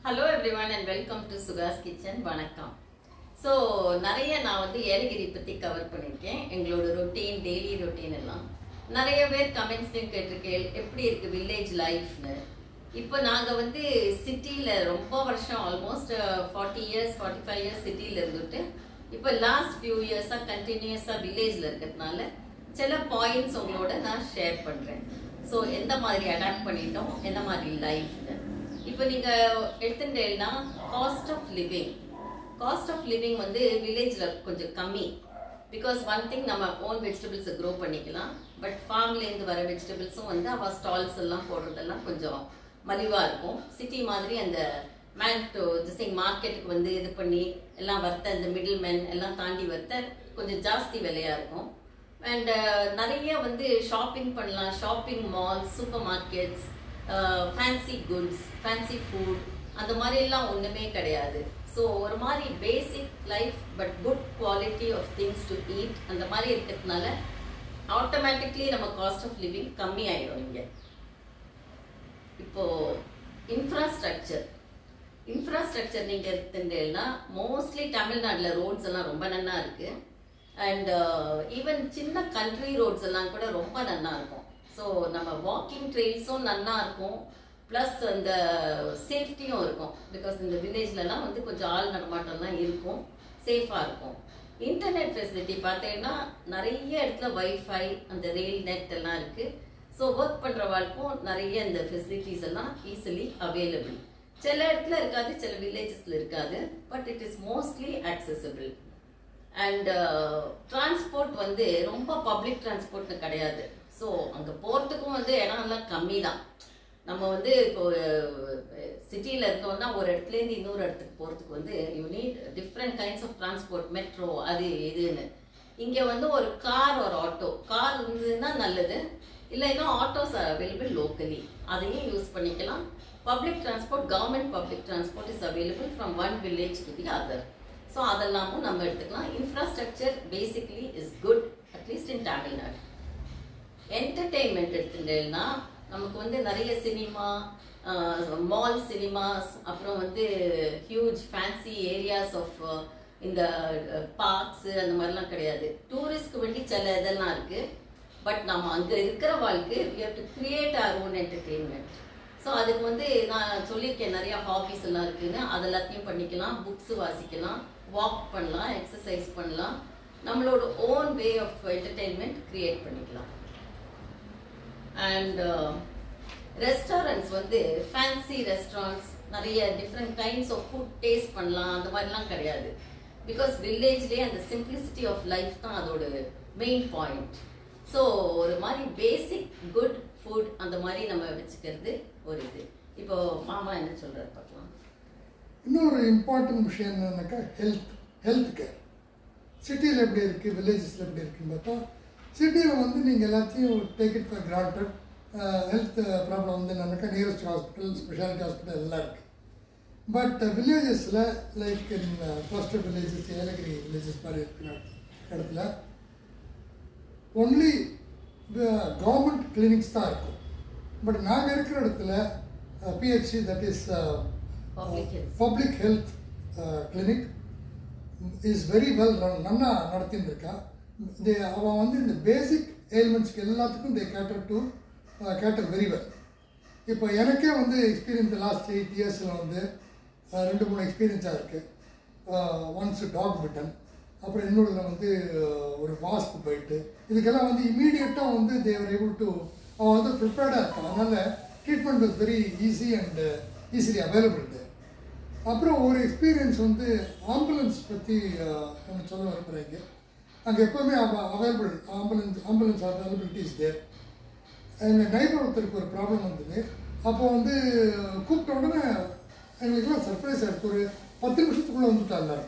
Hello everyone and welcome to Suga's Kitchen. வணக்கம். So நிறைய நான் வந்து ஏலகிரி பத்தி கவர் பண்ணிருக்கேன். எங்களோட ரொட்டீன் டெய்லி ரொட்டீன் எல்லாம் நிறைய பேர் கமெண்ட்ஸ்லயும் கேட்டிருக்கேன் எப்படி இருக்கு வில்லேஜ் லைஃப்னு. இப்போ நாங்க வந்து சிட்டில ரொம்ப வருஷம் ஆல்மோஸ்ட் 40 இயர்ஸ் 45 இயர்ஸ் சிட்டில இருந்துட்டு இப்போ லாஸ்ட் ஃபியூ இயர்ஸா கண்டினியூஸா வில்லேஜ்ல இருக்கிறதுனால சில பாயிண்ட்ஸ் உங்களோட நான் ஷேர் பண்றேன். ஸோ எந்த மாதிரி அடாப்ட் பண்ணிட்டோம் எந்த மாதிரி லைஃப்னு. இப்போ நீங்க எடுத்துட்டேன்னா காஸ்ட் ஆஃப் லிவிங் வந்து வில்லேஜ்ல கொஞ்சம் கம்மி. பிகாஸ் ஒன் திங் நம்ம ஓன் வெஜிடபிள்ஸ் க்ரோ பண்ணிக்கலாம். பட் ஃபார்ம்லேருந்து வர வெஜிடபிள்ஸும் வந்து அவள் ஸ்டால்ஸ் எல்லாம் போடுறதெல்லாம் கொஞ்சம் மலிவாக இருக்கும். சிட்டி மாதிரி அந்த மார்க்கெட்டுக்கு வந்து இது பண்ணி எல்லாம் வர்த்த இந்த மிடில் மேன் எல்லாம் தாண்டி வர்த்த கொஞ்சம் ஜாஸ்தி விலையாக இருக்கும். அண்ட் நிறைய வந்து ஷாப்பிங் பண்ணலாம். Shopping mall, super markets, fancy goods, fancy food அந்த மாதிரி எல்லாம் ஒன்றுமே கிடையாது. ஸோ ஒரு மாதிரி basic life but good quality of things to eat அந்த மாதிரி இருக்கிறதுனால ஆட்டோமேட்டிக்லி நம்ம காஸ்ட் ஆஃப் லிவிங் கம்மி ஆயிடும். இங்கே இப்போ இன்ஃப்ராஸ்ட்ரக்சர் நீங்கள் எடுத்துட்டேன்னா மோஸ்ட்லி தமிழ்நாட்டில் ரோட்ஸ் எல்லாம் ரொம்ப நல்லா இருக்கு. அண்ட் ஈவன் சின்ன கண்ட்ரி ரோட்ஸ் எல்லாம் கூட ரொம்ப நல்லா இருக்கும். ஸோ நம்ம வாக்கிங் ட்ரெயில்ஸும் நல்லா இருக்கும். ப்ளஸ் அந்த சேஃப்டியும் இருக்கும். பிகாஸ் இந்த வில்லேஜ்லலாம் வந்து கொஞ்சம் ஆள் நடமாட்டம்லாம் இருக்கும், சேஃபாக இருக்கும். இன்டர்நெட் ஃபெசிலிட்டி பார்த்தீங்கன்னா நிறைய இடத்துல வைஃபை அந்த ரெயில் நெட் எல்லாம் இருக்குது. ஸோ ஒர்க் பண்ணுறவாளுக்கும் நிறைய இந்த ஃபெசிலிட்டிஸ் எல்லாம் ஈஸிலி அவைலபிள். சில இடத்துல இருக்காது, சில வில்லேஜஸில் இருக்காது. But it is mostly accessible. And transport வந்து ரொம்ப பப்ளிக் டிரான்ஸ்போர்ட்னு கிடையாது. ஸோ அங்கே போகிறதுக்கும் வந்து இடம்லாம் கம்மி தான். நம்ம வந்து இப்போ சிட்டியில் இருந்தோம்னா ஒரு இடத்துலேருந்து இன்னொரு இடத்துக்கு போகிறதுக்கு வந்து you need different kinds of transport, metro அது இதுன்னு. இங்கே வந்து ஒரு கார் ஒரு ஆட்டோ, கார் இருந்ததுன்னா நல்லது. இல்லைன்னா ஆட்டோஸ் ஆர் அவைலபிள் லோக்கலி, அதையும் யூஸ் பண்ணிக்கலாம். Public transport, government public transport is available from one village to the other. So அதெல்லாமும் நம்ம எடுத்துக்கலாம். Infrastructure basically is good, at least in Tamil Nadu. Entertainment எடுத்துட்டேன்னா நமக்கு வந்து நிறைய சினிமா, மால் சினிமாஸ், அப்புறம் வந்து ஹியூஜ் ஃபேன்சி ஏரியாஸ் ஆஃப் இந்த பார்க்ஸு அந்த மாதிரிலாம் கிடையாது. டூரிஸ்ட்க்கு வேண்டி சில இதெல்லாம் இருக்குது. பட் நம்ம அங்கே இருக்கிற வாழ்க்கை we have to create our own entertainment. So அதுக்கு வந்து நான் சொல்லியிருக்கேன் நிறையா ஹாபிஸ் எல்லாம் இருக்குதுன்னு. அது எல்லாத்தையும் பண்ணிக்கலாம். புக்ஸு வாசிக்கலாம், வாக் பண்ணலாம், எக்ஸசைஸ் பண்ணலாம். நம்மளோட own way of entertainment create பண்ணிக்கலாம். அண்ட் ரெஸ்டாரண்ட்ஸ் வந்து ஃபேன்சி ரெஸ்டாரண்ட்ஸ், நிறைய different kinds of food taste பண்ணலாம், அந்த மாதிரிலாம் கிடையாது. பிகாஸ் வில்லேஜ்லேயே அந்த சிம்பிளிசிட்டி ஆஃப் லைஃப் தான் அதோட மெயின் பாயிண்ட். ஸோ ஒரு மாதிரி பேசிக் குட் ஃபுட் அந்த மாதிரி நம்ம வச்சுக்கிறது ஒரு இது. இப்போ மாமா என்ன சொல்கிறாரு பார்க்கலாம். இன்னொரு இம்பார்ட்டன்ட் விஷயம் என்னன்னாக்கா ஹெல்த் கேர். சிட்டியில் எப்படி இருக்குது, வில்லேஜஸில் எப்படி இருக்குன்னு பார்த்தா, சிட்டியில் வந்து நீங்கள் எல்லாத்தையும் take it for granted. Health problem வந்து என்னன்னாக்கா நியரஸ்ட் ஹாஸ்பிட்டல், ஸ்பெஷாலிட்டி ஹாஸ்பிட்டல் எல்லாம் இருக்குது. பட் வில்லேஜஸில் like in coastal villages, Yelagiri villages மாதிரி இருக்கிற இடத்துல ஒன்லி கவர்மெண்ட் கிளினிக்ஸ் தான் இருக்கும். பட் நாங்கள் இருக்கிற இடத்துல PHC, that is public health clinic is very well run, நல்லா நடத்தின்னு இருக்கா. அவன் வந்து இந்த பேசிக் எலிமெண்ட்ஸ்க்கு எல்லாத்துக்கும் தே கேட்டர் வெரி வெல். இப்போ எனக்கே வந்து எக்ஸ்பீரியன்ஸ் லாஸ்ட் 8 இயர்ஸில் வந்து 2-3 எக்ஸ்பீரியன்ஸாக இருக்குது. ஒன்ஸ் டாக் பிட்டன், அப்புறம் இன்னொரு வந்து ஒரு வாஸ்ப் போயிட்டு, இதுக்கெல்லாம் வந்து இமீடியட்டாக வந்து தேவர் ஏபிள் டு, அவன் வந்து ப்ரிப்பேர்டாக இருக்கான். அதனால் treatment is very easy and easily available. அப்புறம் ஒரு எக்ஸ்பீரியன்ஸ் வந்து ஆம்புலன்ஸ் பற்றி ஒன்று சொல்ல விரும்புகிறீங்க. அங்கே எப்போவுமே அவைலபிள் ஆம்புலன்ஸ் அவைலபிலிட்டிஸ் தேர். எங்கள் நைபர் ஒருத்தருக்கு ஒரு ப்ராப்ளம் வந்தது. அப்போ வந்து கூப்பிட்ட உடனே எங்களுக்குலாம் சர்ப்ரைஸ் ஆகிருக்கு. ஒரு 10 நிமிஷத்துக்குள்ளே வந்துட்டா எல்லாரும்.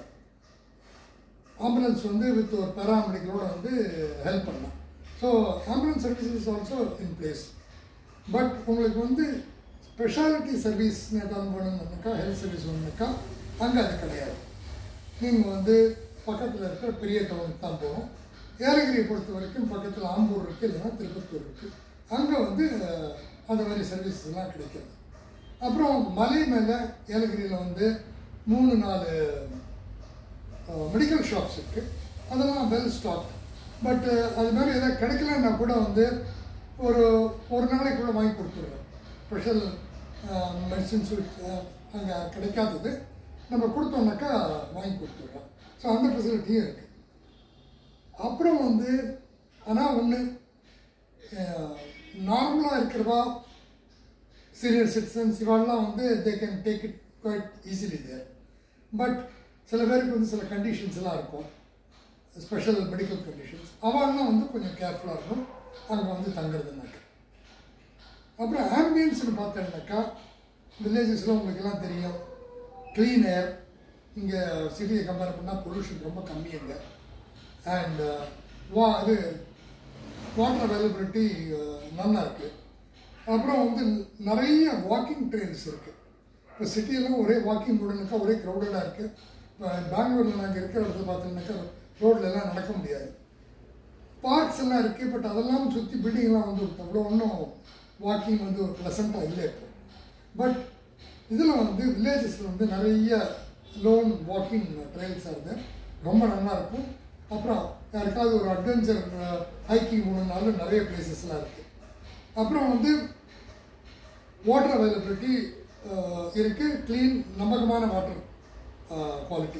ஆம்புலன்ஸ் வந்து வித் ஒரு பேராமெடிக்கலோடு வந்து ஹெல்ப் பண்ணலாம். So ambulance service is also in place. But உங்களுக்கு வந்து ஸ்பெஷாலிட்டி சர்வீஸ்னு எதாவது வேணும்னாக்கா, ஹெல்த் சர்வீஸ் வேணும்னாக்கா அங்கே அது கிடையாது. நீங்கள் வந்து பக்கத்தில் இருக்கிற பெரிய டவுனுக்கு தான் போகணும். ஏலகிரியை பொறுத்த வரைக்கும் பக்கத்தில் ஆம்பூர் இருக்குது, இல்லைன்னா திருப்பத்தூர் இருக்குது. அங்கே வந்து அந்த மாதிரி சர்வீஸ் எல்லாம் கிடைக்கிறது. அப்புறம் மலை மேலே ஏலகிரியில் வந்து 3-4 மெடிக்கல் ஷாப்ஸ் இருக்குது. அதெல்லாம் வெல் ஸ்டாக். பட் அது மாதிரி எதாவது கிடைக்கலன்னா கூட வந்து ஒரு நாளைக்குள்ளே வாங்கி கொடுத்துருவேன். ஸ்பெஷல் மெடிசின்ஸ் அங்கே கிடைக்காதது நம்ம கொடுத்தோம்னாக்கா வாங்கி கொடுத்துருவேன். ஸோ அந்த ஃபெசிலிட்டியும் இருக்குது. அப்புறம் வந்து ஆனால் ஒன்று, நார்மலாக இருக்கிறவா சீனியர் சிட்டிசன்ஸ் இவாளெலாம் வந்து they can take it quite easily there. But சில பேருக்கு வந்து சில கண்டிஷன்ஸ்லாம் இருக்கும், ஸ்பெஷல் மெடிக்கல் கண்டிஷன்ஸ். அவள்லாம் வந்து கொஞ்சம் கேர்ஃபுல்லாக இருக்கும் அங்கே வந்து தங்குறதுனாக்கா. அப்புறம் ஆம்பியன்ஸ்னு பார்த்தோம்னாக்கா வில்லேஜஸில் உங்களுக்கெல்லாம் தெரியும், க்ளீன் ஏர். இங்கே சிட்டியை கம்பேர் பண்ணால் பொல்யூஷன் ரொம்ப கம்மிங்க. அண்ட் இது வாட்டர் அவைலபிலிட்டி நல்லா இருக்குது. அப்புறம் வந்து நிறைய வாக்கிங் ட்ரெயில்ஸ் இருக்குது. இப்போ சிட்டியெல்லாம் ஒரே வாக்கிங் ரோடுனாக்கா ஒரே க்ரௌடடாக இருக்குது. இப்போ பெங்களூரில் நாங்கள் இருக்கிற இடத்துல பார்த்தோம்னாக்கா ரோட்லலாம் நடக்க முடியாது. பார்க்ஸ் எல்லாம் இருக்குது, பட் அதெல்லாம் சுற்றி பில்டிங்லாம் வந்து அவ்வளோ ஒன்றும் வாக்கிங் வந்து ஒரு ப்ளசண்ட்டாக இல்லை இப்போ. பட் இதில் வந்து வில்லேஜஸில் வந்து நிறைய லோன் வாக்கிங் ட்ரெயில்ஸாக இருக்குது, ரொம்ப நல்லாயிருக்கும். அப்புறம் யாருக்காவது ஒரு அட்வென்ச்சர் ஹைக்கிங் போகணுன்னாலும் நிறைய பிளேசஸ்லாம் இருக்குது. அப்புறம் வந்து வாட்டர் அவைலபிலிட்டி இருக்குது, க்ளீன் நம்பகமான வாட்டர் குவாலிட்டி.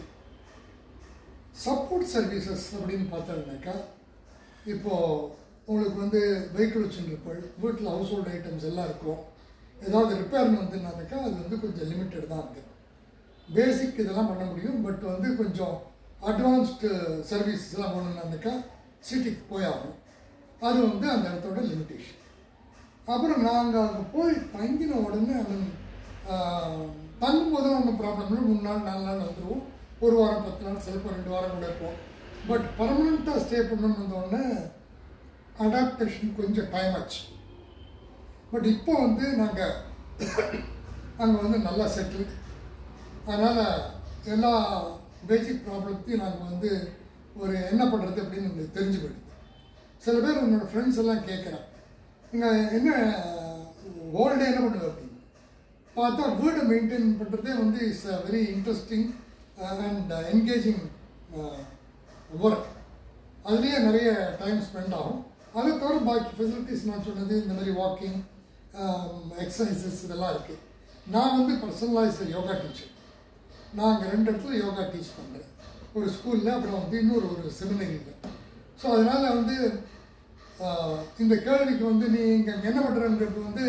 சப்போர்ட் சர்வீசஸ் அப்படின்னு பார்த்தோம்னாக்கா, இப்போது உங்களுக்கு வந்து வெஹிக்கிள் வச்சுருப்போம், வீட்டில் ஹவுஸ் ஹோல்டு ஐட்டம்ஸ் எல்லாம் இருக்கும். ஏதாவது ரிப்பேர்னு வந்துனாக்கா அது வந்து கொஞ்சம் லிமிட்டட் தான் இருக்குது. பேசிக் இதெல்லாம் பண்ண முடியும், பட் வந்து கொஞ்சம் அட்வான்ஸ்டு சர்வீஸஸ்லாம் போகணுன்னாக்கா சிட்டிக்கு போய் ஆகும். அது வந்து அந்த இடத்தோட லிமிட்டேஷன். அப்புறம் நாங்கள் அங்கே போய் தங்கின உடனே தங்கும்போது ஒன்றும் ப்ராப்ளம் இல்லை. 3 நாள் 4 நாள் வந்துடுவோம். 1 வாரம் 10 நாள், சிலப்போ 2 வாரம் கூட இருப்போம். பட் பர்மனெண்ட்டாக ஸ்டே பண்ணணும்னு வந்தோடனே அடாப்டேஷன் கொஞ்சம் டைம் ஆச்சு. பட் இப்போ வந்து நாங்கள் அங்கே வந்து நல்லா செட்டில். அதனால் எல்லா பேசிக் ப்ராப்ளத்தையும் நாங்கள் வந்து ஒரு என்ன பண்ணுறது அப்படின்னு உங்களுக்கு தெரிஞ்சு போயிடுது. சில பேர் என்னோடய ஃப்ரெண்ட்ஸ் எல்லாம் கேட்குறேன், இங்கே என்ன ஹோல்டே என்ன பண்ணுவேன் அப்படின்னு பார்த்தா, வீடை மெயின்டைன் பண்ணுறதே வந்து it's a very interesting and engaging work. அதுலேயே நிறைய டைம் ஸ்பெண்ட் ஆகும். அதை தவிர பாக்கி ஃபெசிலிட்டிஸ் நான் சொன்னது இந்த மாதிரி வாக்கிங், எக்ஸசைசஸ் இதெல்லாம் இருக்குது. நான் வந்து பர்சனலைஸ்டு யோகா டீச்சர். நான் அங்கே 2 இடத்துல யோகா டீச் பண்ணுறேன், ஒரு ஸ்கூலில், அப்புறம் வந்து ஒரு செமினரியில். ஸோ அதனால் வந்து இந்த கேள்விக்கு வந்து நீ இங்கே என்ன பண்ணுறன்றது வந்து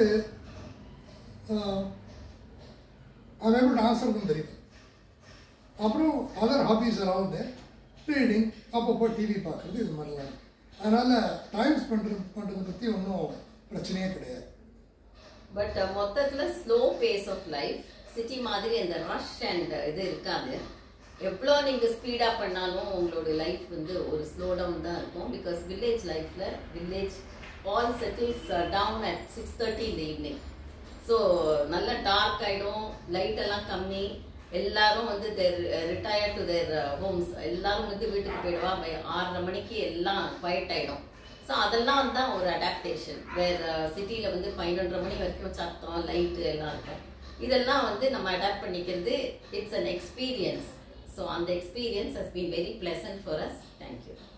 அதை எப்படி ஆன்சருக்கும் தெரியும். அப்புறம் அதர் ஹாபீஸ் ஆல் ரீடிங், அப்பப்போ டிவி பார்க்குறது, இது மாதிரிலாம் இருக்குது. அதனால் டைம் பண்ணுறதை பற்றி ஒன்றும் பிரச்சனையே கிடையாது. பட் மொத்தத்தில் slow pace of life, city மாதிரி அந்த ரஷ் அண்ட் இது இருக்காது. எவ்வளோ நீங்கள் ஸ்பீடாக பண்ணாலும் உங்களோட லைஃப் வந்து ஒரு ஸ்லோ டவுன் தான் இருக்கும். பிகாஸ் வில்லேஜ் லைஃப்பில் village all settles down at 6:30 in the evening. So நல்லா டார்க் ஆகிடும், லைட்டெல்லாம் கம்மி, எல்லாரும் வந்து there retire to their homes, எல்லாரும் வந்து வீட்டுக்கு போயிடுவா. 6:30 மணிக்கு எல்லாம் குவைட் ஆகிடும். ஸோ அதெல்லாம் தான் ஒரு அடாப்டேஷன். வேறு சிட்டியில் வந்து 11:30 மணி வரைக்கும் சத்தம், லைட்டு எல்லாம் இருக்கும். இதெல்லாம் வந்து நம்ம அடாப்ட் பண்ணிக்கிறது, இட்ஸ் அன் எக்ஸ்பீரியன்ஸ். ஸோ அந்த experience has been very pleasant for us. Thank you.